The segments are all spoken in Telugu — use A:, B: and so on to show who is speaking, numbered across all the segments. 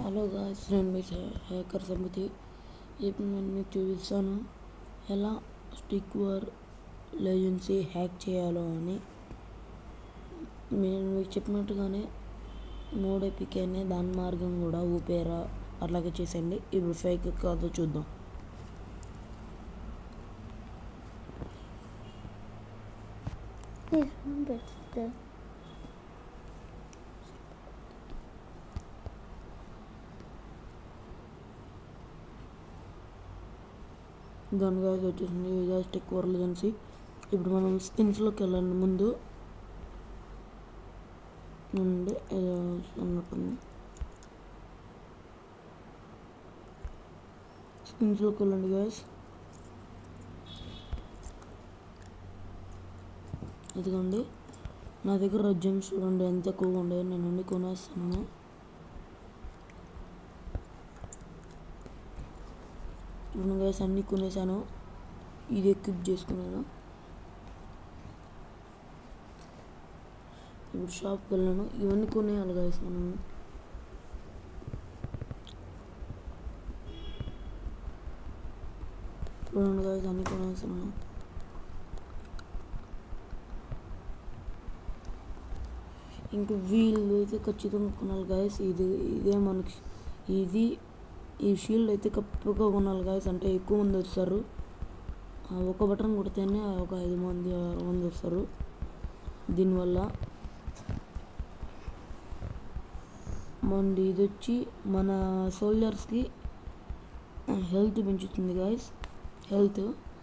A: హలో గాయ్స్, నేను మీ హ్యాకర్ సమితి. ఇప్పుడు నేను మీకు చూపిస్తాను ఎలా స్టిక్ వార్ లెజెండ్స్ హ్యాక్ చేయాలో అని. నేను మీకు చెప్పినట్టుగానే మోడ్ ఎపికేనే దాని మార్గం కూడా ఊపేరా అట్లాగే చేసేయండి. ఇప్పుడు ఫేక్ కాదో చూద్దాం. దాని గాయస్ వచ్చేసింది స్టిక్ వార్ లెజెండ్స్. ఇప్పుడు మనం స్కిన్స్లోకి వెళ్ళండి. ముందు నుండి అన్నట్టుంది. స్కిన్స్లోకి వెళ్ళండి గాయస్. ఇదిగోండి, నా దగ్గర జెమ్స్ చూడండి ఎంత ఎక్కువగా ఉండేది. నేను అన్ని కొనేస్తాను. చూడండి గాయస్, అన్నీ కొనేసాను. ఇది ఎక్విప్ చేసుకున్నాను. ఇప్పుడు షాప్కి వెళ్ళాను. ఇవన్నీ కొనేయాలి గాయస్ మనం. చూడండి గాయస్, అన్నీ కొనేస్తున్నాను. ఇంకా వీళ్ళు అయితే ఖచ్చితంగా కొనాలి గాయస్. ఇదే మనకి ఈ షీల్డ్ అయితే కప్పుగా కొనాలి గాయస్. అంటే ఎక్కువ మంది వస్తారు. ఒక బటన్ కొడితేనే ఒక 5 మంది 6 మంది వస్తారు. దీనివల్ల ఇది వచ్చి మన సోల్జర్స్కి హెల్త్ పెంచుతుంది గాయస్. హెల్త్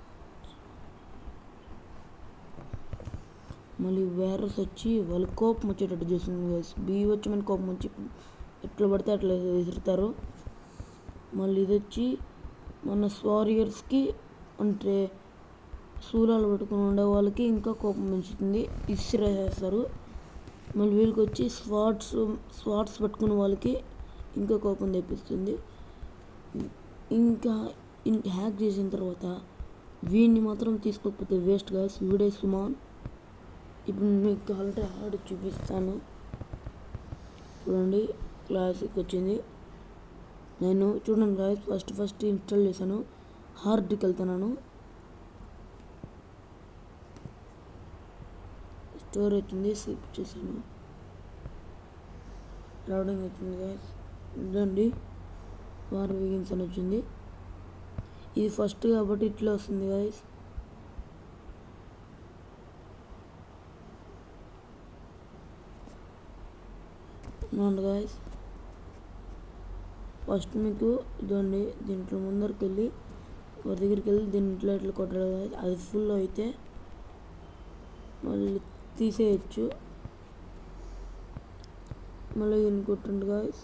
A: మళ్ళీ వైరస్ వచ్చి వాళ్ళు కోపం వచ్చేటట్టు చేస్తుంది గాయస్. వచ్చి మన కోపం వచ్చి ఎట్లా పడితే అట్లా విసురుతారు. మళ్ళీ ఇది వచ్చి మన వారియర్స్కి అంటే శూలాలు పట్టుకుని ఉండే వాళ్ళకి ఇంకా కోపం పెంచుతుంది, ఇసిరేస్తారు. మళ్ళీ వీళ్ళకి వచ్చి స్వాట్స్ పట్టుకునే వాళ్ళకి ఇంకా కోపం తెప్పిస్తుంది. ఇంకా హ్యాక్ చేసిన తర్వాత వీడిని మాత్రం తీసుకోకపోతే వేస్ట్ గాయస్. వీడే సుమాన్. ఇప్పుడు మీకు కావాలంటే ఆడి చూపిస్తాను. చూడండి, క్లాసిక్ వచ్చింది. నేను చూడండి గాయస్, ఫస్ట్ ఇన్స్టాల్ చేశాను. హార్డ్కి వెళ్తున్నాను. స్టోర్ అవుతుంది, స్కిప్ చేశాను. లోడింగ్ అవుతుంది గాయస్. ఇదండి వార్ బిగిన్స్ అని వచ్చింది. ఇది ఫస్ట్ కాబట్టి ఇట్లా వస్తుంది గాయస్. అవును గాయస్, ఫస్ట్ మీకు ఇదండి, దీంట్లో ముందరికి వెళ్ళి వారి దగ్గరికి వెళ్ళి దీంట్లో ఇట్లా కొట్టాలి గాయస్. అది ఫుల్ అయితే మళ్ళీ తీసేయచ్చు. మళ్ళీ దీన్ని కొట్టండి గాయస్.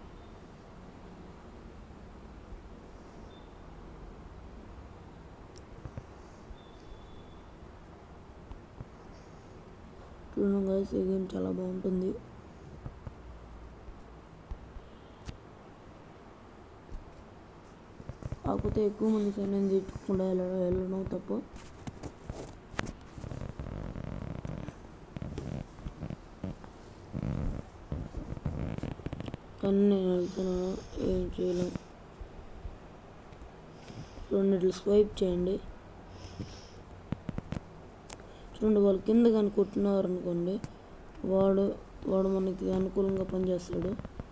A: చూడండి గాయస్, ఈ గేమ్ చాలా బాగుంటుంది. కాకపోతే ఎక్కువ మంది సైన్యం తీర్చకుండా వెళ్ళడం తప్పు. కానీ నేను వెళ్తున్నాను, ఏం చేయలేం. చూడండి, ఇట్లా స్వైప్ చేయండి. చూడండి, వాళ్ళు కింద కానీ కొట్టినారు అనుకోండి, వాడు మనకి అనుకూలంగా పనిచేస్తాడు.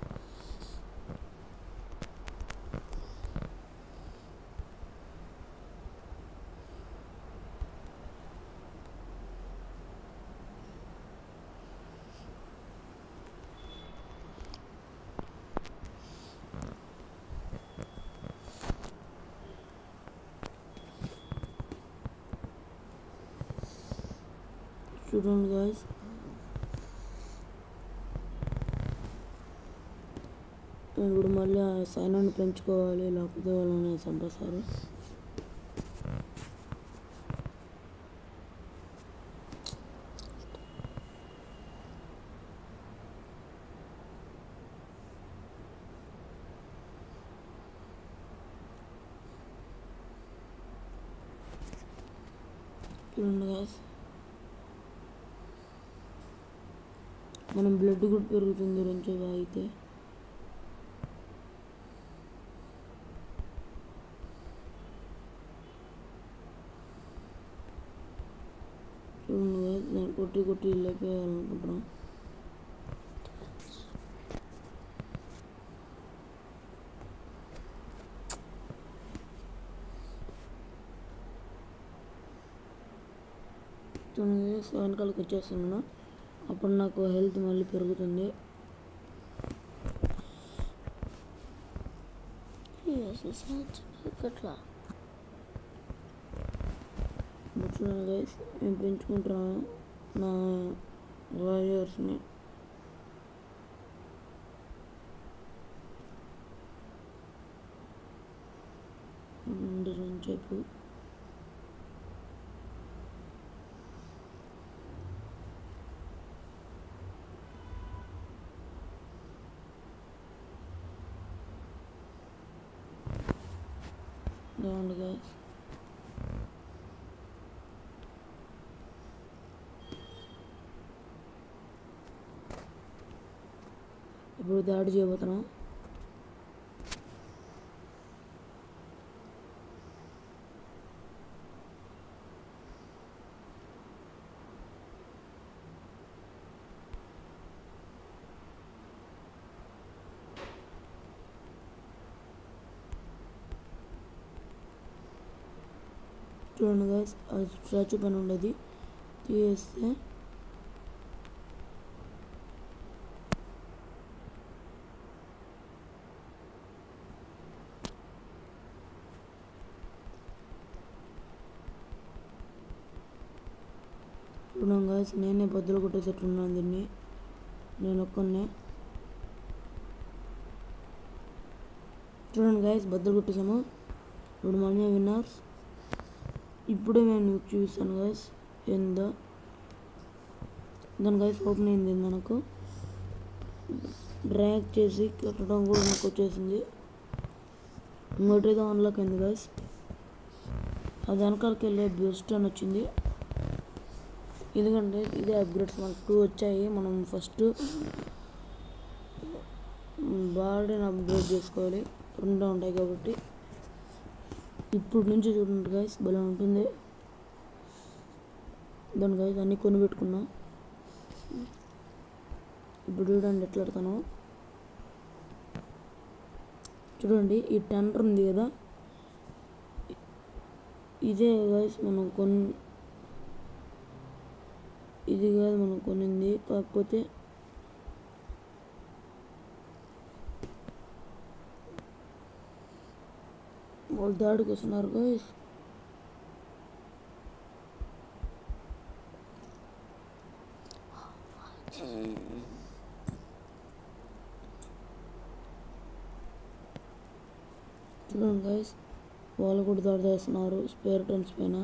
A: చూడండి గాయస్, ఇప్పుడు మళ్ళీ ఆ సైన్యాన్ని పెంచుకోవాలి, లేకపోతే వాళ్ళని చంపేస్తారు. చూడండి గాయస్, మనం బ్లడ్ కూడా పెరుగుతుంది గురించి అయితే. కొట్టి కొట్టి లేపేయాలనుకుంటున్నాం. చూడండి వెనకాలకి వచ్చేస్తున్నాను. అప్పుడు నాకు హెల్త్ మళ్ళీ పెరుగుతుంది. చూడండి గైస్, నేను పెంచుకుంటున్నాను నా వారియర్స్ని. చెప్పు బాగుంది గైస్. ఇప్పుడు దాడి చేయబోతున్నాం. చూడండి గైస్, అది స్టాచ్యూ పైన ఉండేది తీసేస్తే చూడండి గైస్, నేనే బద్దలు కొట్టేసేట్టున్నాను దీన్ని. నేను ఒక్కనే చూడండి గైస్, బద్దలు కొట్టేసాము. ఇప్పుడు మనమే విన్నర్స్. ఇప్పుడే నేను చూసాను గైస్ ఏందో దాని గైస్ ఓపెన్ అయింది. మనకు డ్రాగ్ చేసి కట్టడం కూడా నాకు వచ్చేసింది. ఇంకోటితో అన్లాక్ అయింది గైస్. అది వెనకాలకి వెళ్ళే బెస్ట్ అని వచ్చింది. ఎందుకంటే ఇదే అప్గ్రేడ్స్ మనకు 2 వచ్చాయి. మనం ఫస్ట్ బాడీని అప్గ్రేడ్ చేసుకోవాలి, 2 ఉంటాయి కాబట్టి. ఇప్పుడు నుంచి చూడండి గైస్, భలే ఉంటుంది. దాని గైస్ అన్నీ కొని పెట్టుకున్నా. ఇప్పుడు చూడండి ఎట్లా ఆడతాను. చూడండి ఈ టెండర్ ఉంది కదా, ఇదే గైస్ మనం ఇది కాదు మనం కొనింది. కాకపోతే వాళ్ళు దాడికి వస్తున్నారు గైస్. చూడండి గైస్, వాళ్ళు కూడా దాడి చేస్తున్నారు స్పేర్ టన్స్ పైన.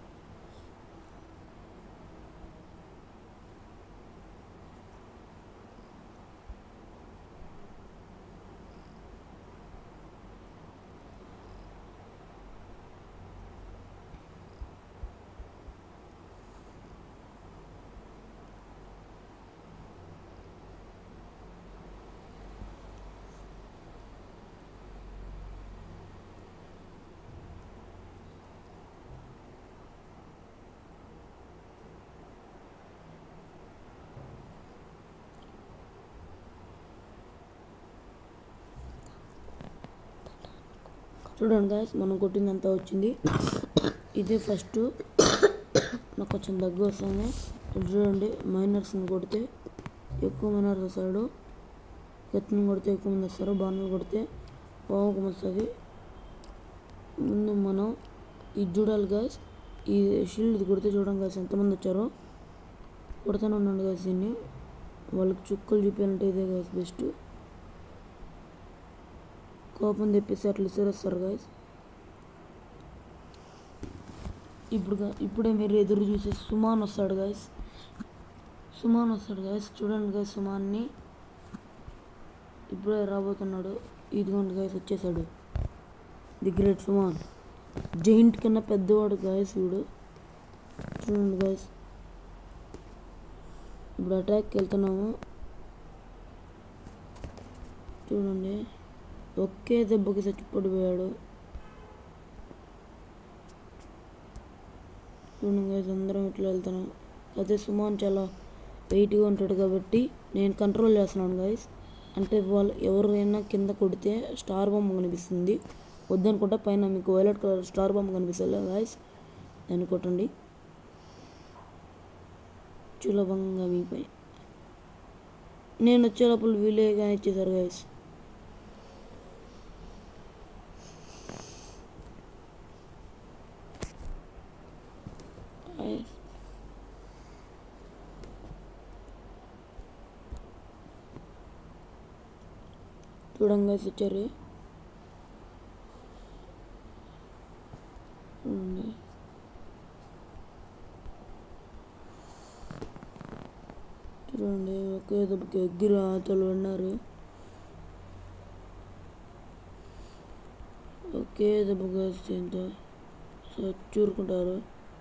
A: చూడండి గైస్, మనం కొట్టిందంతా వచ్చింది. ఇది ఫస్ట్ నాకు కొంచెం దగ్గర వస్తుంది. చూడండి, మైనర్స్ని కొడితే ఎక్కువ మైనర్స్ వస్తాడు, ఎత్తుని కొడితే ఎక్కువ మంది వస్తారు, బాణలు కొడితే పావుకం వస్తుంది. ముందు మనం ఇది చూడాలి గైస్, ఈ షీల్డ్ కొడితే చూడండి గైస్ ఎంతమంది వచ్చారో. కొడతానే ఉన్నాడు గైస్ దీన్ని. వాళ్ళకి చుక్కలు చూపించాలంటే ఇదే గైస్ బెస్ట్. కోపం తెప్పిస్తే అట్లా ఇస్తారు గైస్. ఇప్పుడే మీరు ఎదురు చూసే సుమాన్ వస్తాడు గైస్. చూడండి గైస్, సుమాన్ని ఇప్పుడే రాబోతున్నాడు. ఇదిగోండి గైస్, వచ్చేసాడు ది గ్రేట్ సుమాన్. జైంట్ కన్నా పెద్దవాడు గైస్ వీడు. చూడండి గైస్, ఇప్పుడు అటాక్కి వెళ్తున్నాము. చూడండి, ఒకే దెబ్బకి చచ్చిపడిపోయాడు. చూడండి గైస్, అందరం ఇట్లా వెళ్తున్నాం. అదే సుమాన్ చాలా వెయిట్గా ఉంటాడు కాబట్టి నేను కంట్రోల్ చేస్తున్నాను గైస్. అంటే వాళ్ళు ఎవరైనా కింద కొడితే స్టార్ బొమ్మ కనిపిస్తుంది. వద్దనుకుంటే పైన మీకు వైలెట్ కలర్ స్టార్ బొమ్మ కనిపిస్తుంది గైస్, దాన్ని కొట్టండి. సులభంగా మీపై నేను వచ్చే లోపల వీలేగా ఇచ్చేసారు గైస్. చూడండి గైస్ వచ్చారు. చూడండి ఒకే దెబ్బకి ఎగ్గిరి ఆతలు ఉన్నారు. ఒకే దెబ్బకి వేస్తే ఎంత చూరుకుంటారు.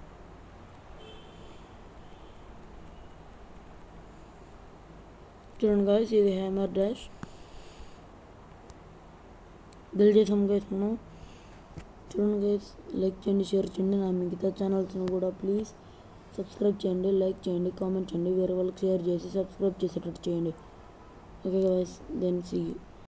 A: చూడండి గైస్ ఇది హ్యామర్ డాష్ గెలిచేసాం గైస్ మనం. చూడండి గైస్ లైక్ చేయండి, షేర్ చేయండి. నా మిగతా ఛానల్స్ను కూడా ప్లీజ్ సబ్స్క్రైబ్ చేయండి, లైక్ చేయండి, కామెంట్ చేయండి, వేరే వాళ్ళకి షేర్ చేసి సబ్స్క్రైబ్ చేసేటట్టు చేయండి. Okay guys, then see you.